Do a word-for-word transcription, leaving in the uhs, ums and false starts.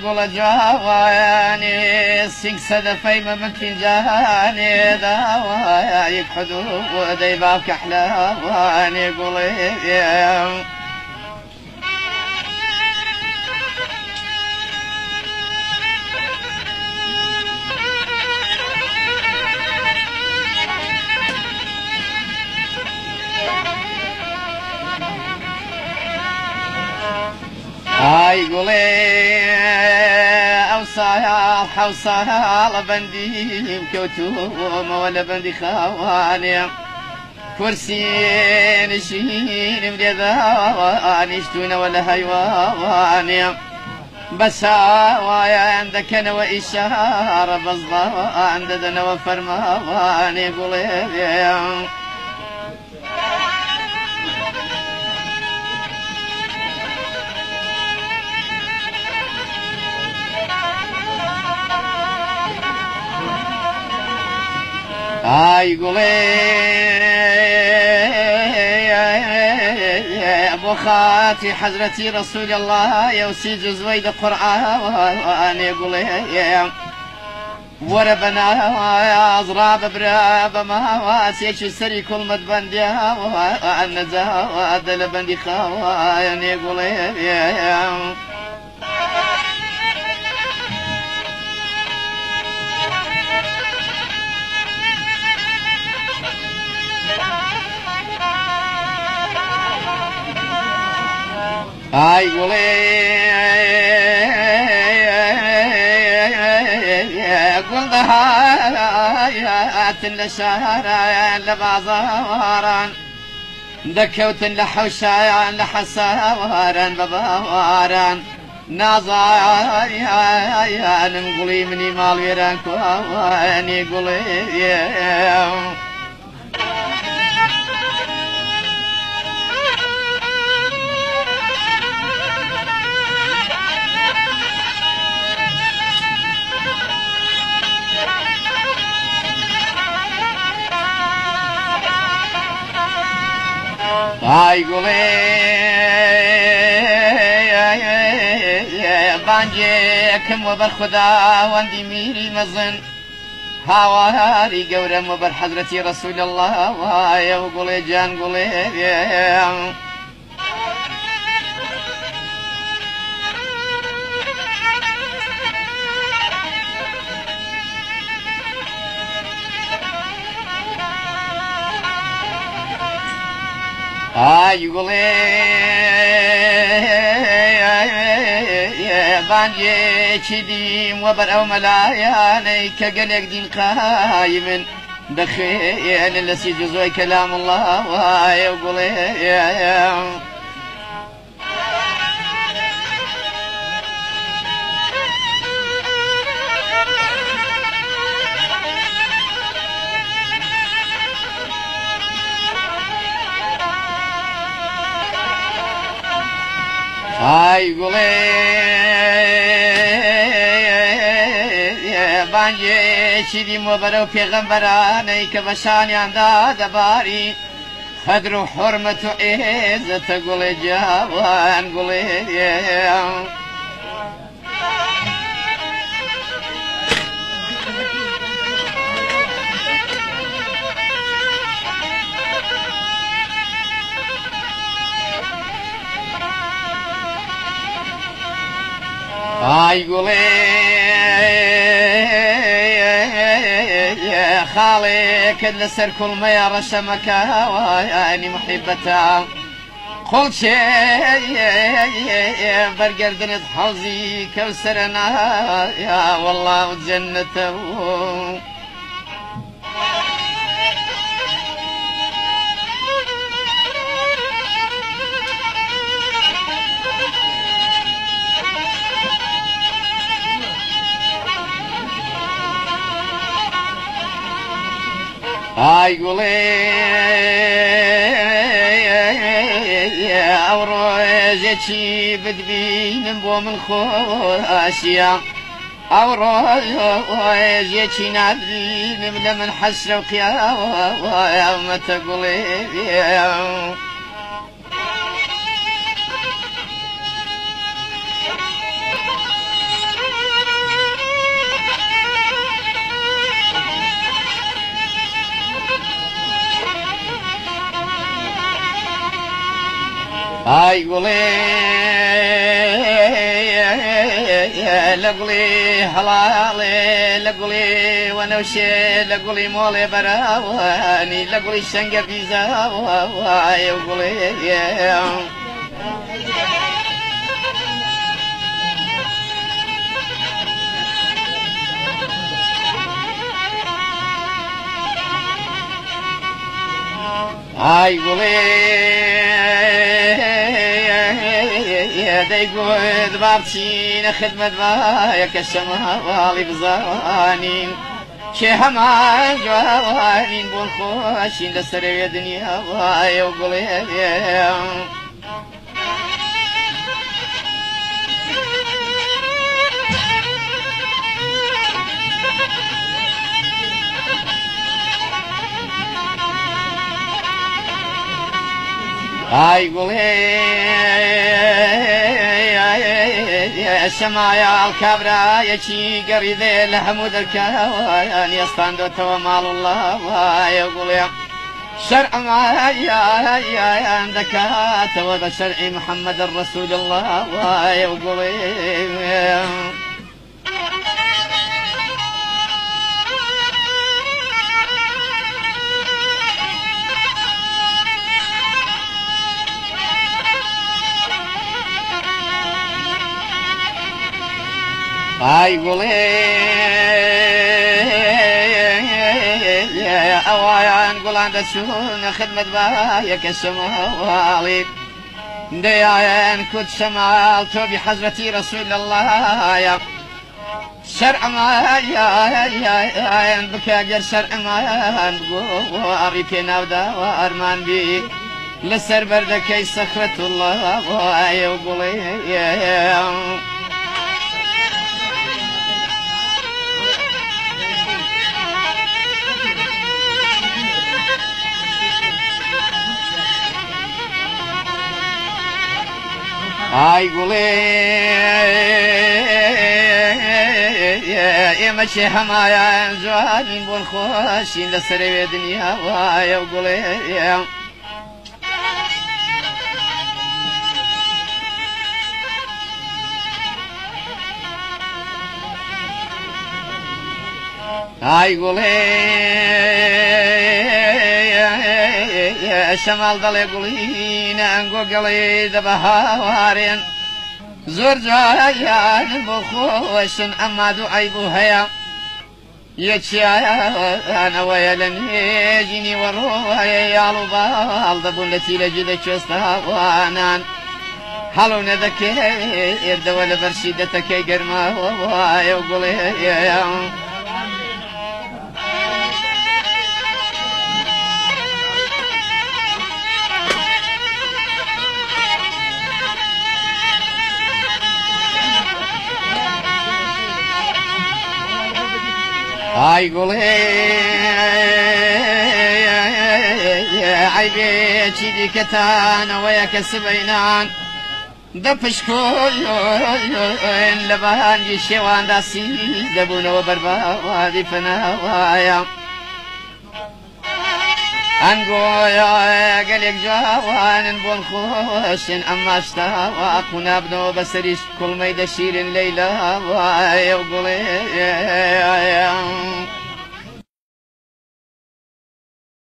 قول جواني سيك سدفي ممكن جاني داوا يكحدو وديبابك أحلواني قولي هاي قولي أوصايا حوصايا بندي بكوتوم ولا بندي خواني كرسي نشين مديذاني شتون ولا هيواني بس وايا عندك انا وإشارة بصدى عندنا وفرماني قولي هاي قولي ابو خاتي حضرتي رسول الله يوسي جزويد قرآن يقولي وربنا أضراب براب ما واسيش السري كل مدبندي النزاد لبندي خوان يقولي هاي قولي قل ضهايات لشارع لبازاران دكوت لحوشايان لحساران بباران نازايان نقولي مني مال ويران كواني قولي هاي قولي بانجيكم وبر خدا واندي ميري مزن هاواري قورم وبر حضرتي رسول الله وايا وقولي جان قولي هاي قولي بانجي چديم وبر او ملاياني كقلق دين قايم دخيل لسي جزوي كلام الله وهاي قولي هاي قولي بانجي چديم وبرو پیغمبراني كبشاني عندا دباري خدر وحرمة وعزة قولي جوان قولي هاي قولي خالي كل سر كل ما يرى شمكة واني محبتها قل شيء برقردن حوزي كوسرنا يا والله وجنته هاي قولي أوروجتي بدبين بو من خواشيا أوروجتي نادين من حسر وقيامة قولي ئای گوڵێ لە گوڵی هەڵاڵێ لە گوڵی وەنەوشێ لە گوڵی مۆڵێ بەراوانی لە گوڵی شەنگە بیزاوایە و گوڵێ ئای گوڵێ دەیگوت با بچینە خدمەت وایە کە شەماڵی بزانین کێ هەمان جوانین بۆن خۆشین لەسەرەوێ دنیا وایە و گوڵێ ئای گوڵێ شەمایاڵ کابرایەکی گەڕیدێ لە هەموو دەرکەوایان ئێستاندۆتەوە ماڵ الله وایە گوڵێ شەرع ئەمایان دەکاتەوە بە شەرعی محەممەد ڕەسوول الله وایە گوڵێ ئای گوڵێ ئەوایان گوڵان دەچوونە خدمەت وایە کە شەماڵی دەیایەن کوت شەماڵ تۆبی حەزرەتی ڕەسوول اللهە شەرعەمایان بکە گەر شەرعەمایان بگۆڕی پێناوداوە ئەرمان بی لەسەر بەردەکەی سەخرەت الله وایە و گوڵێ ئای گوڵێ ئێمە چێ هەمایان جوانین بۆن خۆشین لەسەرەوێ دنیا وایە و گوڵێ ئای گوڵێ شەماڵ دەڵێ گوڵینە ئەنگۆ گەڵێ دەبە هاوارێن زۆر جوایان بۆ خۆشن ئەمما دوعای بوو هەیە یەکیانەوەیە لە نێژینی وەڕۆوایە یاڵ و باڵ دەبوون لە تیرەجی دەکوێستاوانان هەڵو نەدەکێت ئێردەوە لە بەرشی دەتەکەی گەرماوە وایە و گوڵێ ئای گوڵێ عیبێکی دیکەتانەوەیە کە سبەینان دەپشکۆین لە بەهانگی شێواندا سی دەبوونەوە بەرباوادی فەناوایە ئەنگۆیە گەلێک جوانن بۆن خۆشن ئەمما شتاوە قونابنەوە بەسەریش کوڵمەی دەشیرن لەیلا وایە و گوڵێ